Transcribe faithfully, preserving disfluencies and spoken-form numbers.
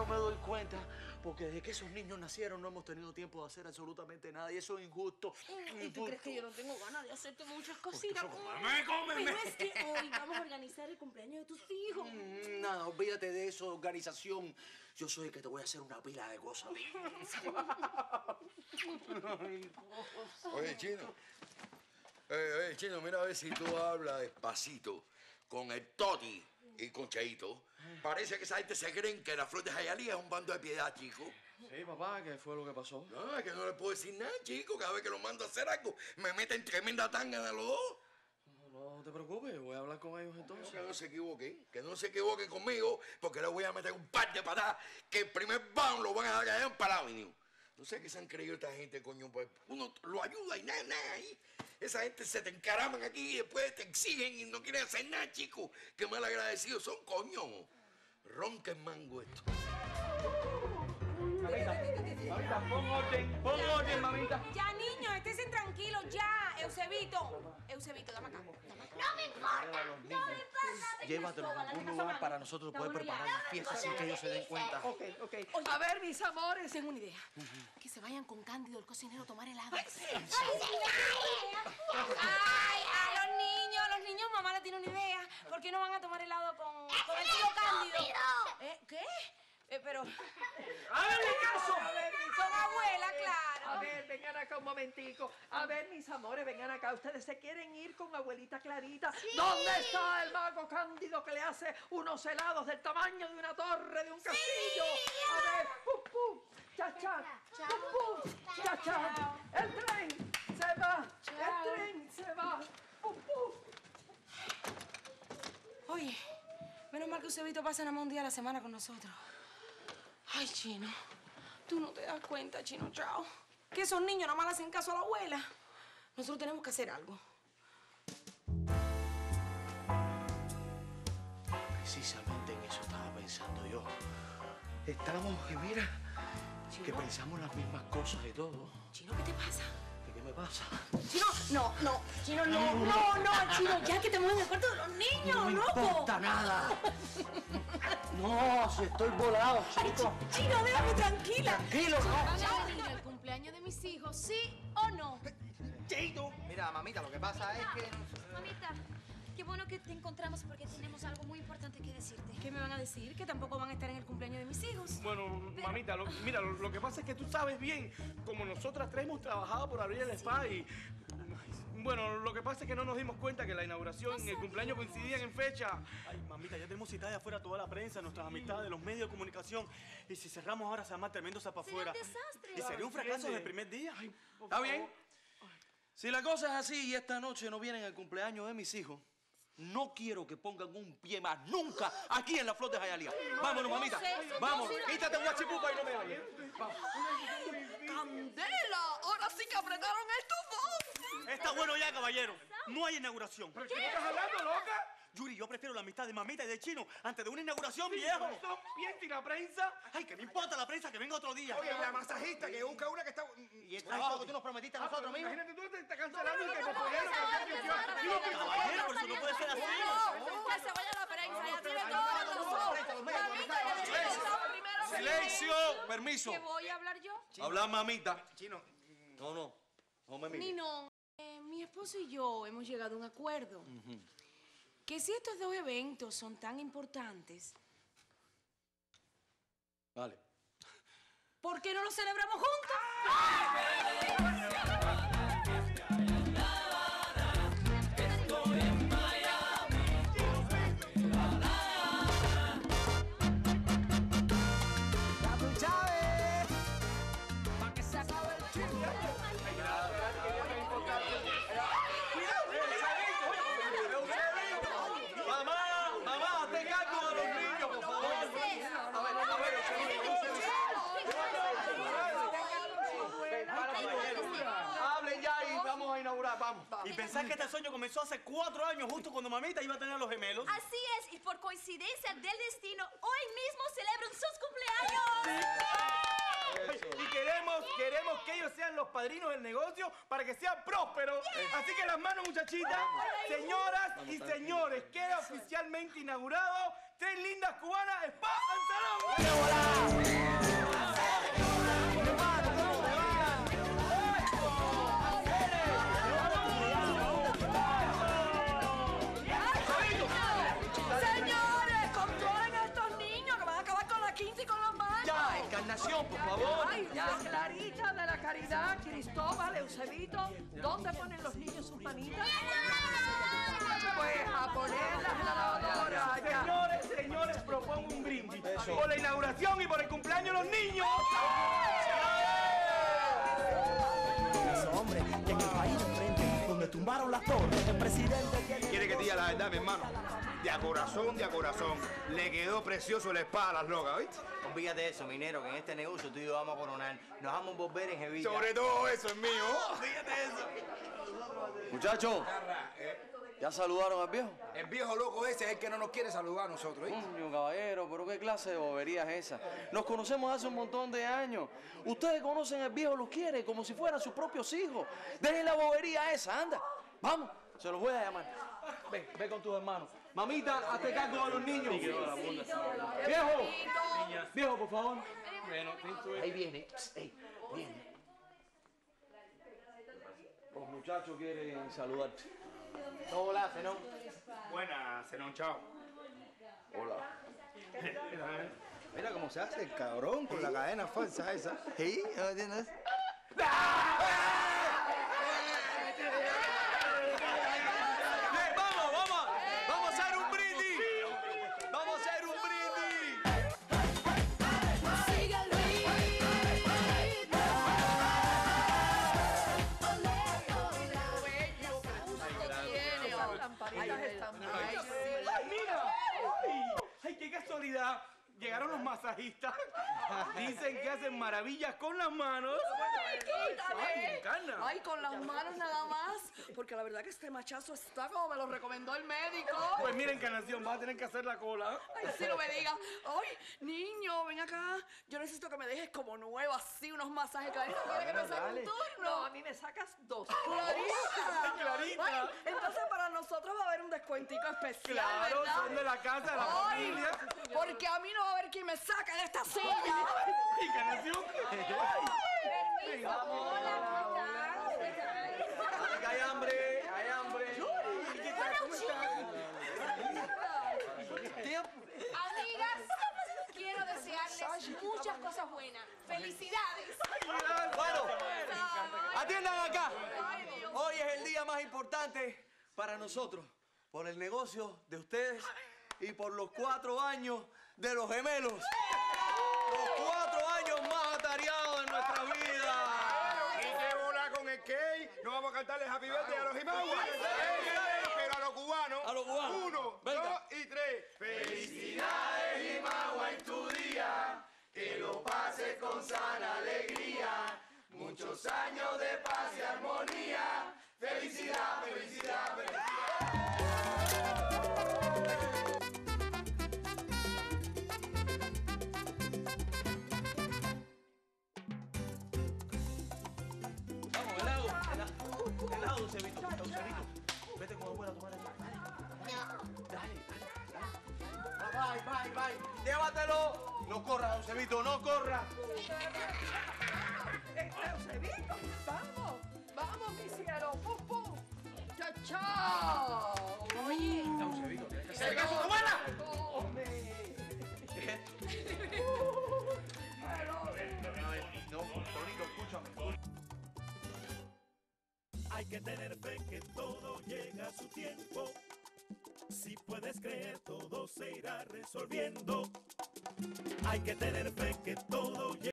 no me doy cuenta, porque desde que esos niños nacieron no hemos tenido tiempo de hacer absolutamente nada y eso es injusto. ¿Y tú crees que yo no tengo ganas de hacerte muchas cositas? ¡Cómeme, cómeme! Pero es que hoy vamos a organizar el cumpleaños de tus hijos. Mm, nada, olvídate de eso, organización. Yo soy el que te voy a hacer una pila de cosas. Oye, Chino. Eh, oye, Chino, mira a ver si tú hablas despacito con el Toti y con Cheito. Parece que esa gente se creen que la Flor de Hialeah es un bando de piedad, chico. Sí, papá, ¿qué fue lo que pasó? No, es que no le puedo decir nada, chico. Cada vez que lo mando a hacer algo, me meten tremenda tanga de los dos. No, no te preocupes, voy a hablar con ellos entonces. Que no se equivoquen, que no se equivoquen conmigo, porque le voy a meter un par de patadas que el primer bound lo van a dar allá en Palavini. No sé qué se han creído esta gente, coño, pues uno lo ayuda y nada, nada ahí. Esa gente se te encaraman aquí y después te exigen y no quieren hacer nada, chico. Qué mal agradecidos son, coño. Ronca el mango esto. Mamita, mamita, pon orden, pon orden, mamita. Ya, niños, esténse tranquilos, ya. Eusebito, Eusebito, dame acá. Dame acá. ¡No me importa! ¡No me importa! Llévatelo a algún lugar para nosotros poder preparar la fiesta sin que ellos se den cuenta. Ok, ok. Oye, A ver, mis amores. tengo una idea. Que se vayan con Cándido, el cocinero, a tomar helado. ¡Ay, sí! Ay, a los niños, a los niños, mamá le tiene una idea. ¿Por qué no van a tomar helado con, con el tío Cándido? ¿Eh? ¿Qué? Eh, pero... ¡Háganle caso! A ver, mis Con amores. abuela, claro. A ver, vengan acá un momentico. A ver, mis amores, vengan acá. ¿Ustedes se quieren ir con abuelita Clarita? ¿Dónde está el mago Cándido que le hace unos helados del tamaño de una torre, de un castillo? A ver, pum, pum, cha, cha, pum, pum, cha, cha. El tren se va, el tren se va, pum, pum. Oye, menos mal que Eusebito pasa nada más un día a la semana con nosotros. Ay, Chino, tú no te das cuenta, Chino, chao. Que esos niños nada más le hacen caso a la abuela. Nosotros tenemos que hacer algo. Precisamente en eso estaba pensando yo. Estamos, y mira, que pensamos las mismas cosas y todo. Chino, ¿qué te pasa? ¿Qué me pasa? Chino, no, no, Chino, no, no, no, Chino, ya que te mueves en el cuarto de los niños, No me loco. importa nada. No, si estoy volado, chico. Chino, déjame tranquila. Tranquilo, no. ¿Van a venir al cumpleaños de mis hijos, sí o no? Cheito. Mira, mamita, lo que pasa es que... Mamita, qué bueno que te encontramos porque tenemos algo muy importante que decirte. ¿Qué me van a decir? Que tampoco van a estar en el cumpleaños de mis hijos. Bueno, mamita, lo, mira, lo, lo que pasa es que tú sabes bien, como nosotras tres hemos trabajado por abrir el spa y... Bueno, lo que pasa es que no nos dimos cuenta que la inauguración y el cumpleaños coincidían en fecha. Ay, mamita, ya tenemos citada de afuera toda la prensa, nuestras amistades, los medios de comunicación. Y si cerramos ahora se va a armar tremendo zapa Sería afuera. un desastre. Y sería un fracaso desde el primer día. ¿Está bien? Si la cosa es así y esta noche no vienen al cumpleaños de mis hijos, no quiero que pongan un pie más nunca aquí en la Flor de Hialeah. Vámonos, mamita. Vámonos. Quítate guachipupa y no me hables. ¡Candela! ¡Ahora sí que apretaron el tufo! Está bueno ya, caballero. No hay inauguración. ¿Pero qué estás hablando, loca? Yuri, yo prefiero la amistad de mamita y de Chino antes de una inauguración, viejo. ¿Esto bien sin la prensa? Ay, que me importa la prensa, que venga otro día. Oye, la masajista que busca una que está... Y el trabajo que tú nos prometiste a nosotros, amigo. Imagínate, tú te estás cancelando y que me Caballero, pero eso no puede ser así. Que se vaya la prensa, ya tiene todos los ojos. Mamita, ya tiene los ojos primero. ¡Silencio! Permiso. ¿Que voy a hablar yo? Habla, mamita. Chino, No, no. No me mires. Nino, eh, mi esposo y yo hemos llegado a un acuerdo. Que si estos dos eventos son tan importantes, Vale. ¿por qué no los celebramos juntos? Mamá, mamá, hazte cargo de los niños, por favor. A ver, a ver, hablen ya y vamos a inaugurar, vamos. Y pensar que este sueño comenzó hace cuatro años, justo cuando mamita iba a tener a los gemelos. Así es, y por coincidencia del destino, hoy mismo celebran sus cumpleaños. Y queremos, queremos que ellos sean los padrinos del negocio para que sea próspero. Así que las manos, muchachitas. Señoras y señores, queda oficialmente inaugurado tres lindas cubanas, spa and salón. Señores, controlen a estos niños que van a acabar con la quinta y con los baños. Ya, Encarnación, por favor. Ay, la Clarita de la Caridad, Cristóbal, Eusebito, ¿dónde ponen los niños sus manitas? Pues a ponerlas en la lavadora. Ya. Señores, señores, propongo un brindis por la inauguración y por el cumpleaños de los niños. Eso, hombre, que en el país de frente, donde tumbaron las torres, el presidente... ¿Quiere que te diga la verdad, mi hermano? De a corazón, de a corazón. Le quedó precioso el spa a las locas, ¿viste? Olvídate de eso, minero, que en este negocio tú y yo vamos a coronar. Nos vamos a envolver en jevilla. Sobre todo eso es mío. Olvídate de eso. Muchachos, ¿ya saludaron al viejo? El viejo loco ese es el que no nos quiere saludar a nosotros, ¿viste? Coño, caballero, pero qué clase de bobería es esa. Nos conocemos hace un montón de años. Ustedes conocen al viejo, los quiere como si fueran sus propios hijos. Dejen la bobería esa, anda. Vamos, se los voy a llamar. Ve, ve con tus hermanos. Mamita, hazte cargo de los niños. Viejo, viejo, por favor. Ahí viene. Ey, viene. Los muchachos quieren saludarte. Hola, Zenón. Buena, Zenón, chao. Hola. Mira cómo se hace el cabrón con la cadena falsa esa. ¿Sí? ¿No entiendes? ¡Vamos, vamos! ¡Vamos a hacer un brindis! ¡Vamos a hacer un brindis! Sigue el ritmo. Las lamparitas están bellas. ¡Ay, mira! ¡Ay! ¡Ay, qué casualidad! Llegaron los masajistas. Dicen que hacen maravillas con las manos. Ay, Encarna. Ay, con las manos nada más. Porque la verdad que este machazo está como me lo recomendó el médico. Pues mira, Encarnación, vas a tener que hacer la cola. Ay, sí, no me digas. Ay, niño, ven acá. Yo necesito que me dejes como nueva, así, unos masajes. Clarita, ¿quieres que me saque un turno? No, a mí me sacas dos. ¡Clarita! Clarita. Ay, entonces para nosotros va a haber un descuentico especial, Claro, ¿verdad? son de la casa, de la Ay, familia. porque a mí no va a haber quien me saque de esta silla. Encarnación. Que hay hambre, hay hambre. Amigas, quiero desearles muchas cosas buenas. ¡Felicidades! Bueno, atiendan acá. Hoy es el día más importante para nosotros, por el negocio de ustedes y por los cuatro años de los gemelos. Los cuatro años más atareados de nuestra vida. ¿Y qué bola con el Key? ¿No vamos a cantarle Happy Birthday a los Jimaguas? Pero a los cubanos. A los cubanos. Uno, Venga. dos y tres. Felicidades, Jimagua, en tu día. Que lo pases con sana alegría. Muchos años de paz y armonía. Felicidad, felicidad, felicidad. Vamos, helado, helado, helado, Eusebito, Eusebito. Vete con abuela a tomar helado. Dale, dale, dale. Bye, bye, bye. Llévatelo. No corras, Eusebito, no corras. Eusebito, vamos, vamos, mi cielo, pum, pum. Chao, chao. Oye. Eusebito, tienes que hacerle caso a tu abuela. No, Tonito, escúchame. Hay que tener fe que todo llega a su tiempo. Si puedes creer, todo se irá resolviendo. Hay que tener fe que todo llega.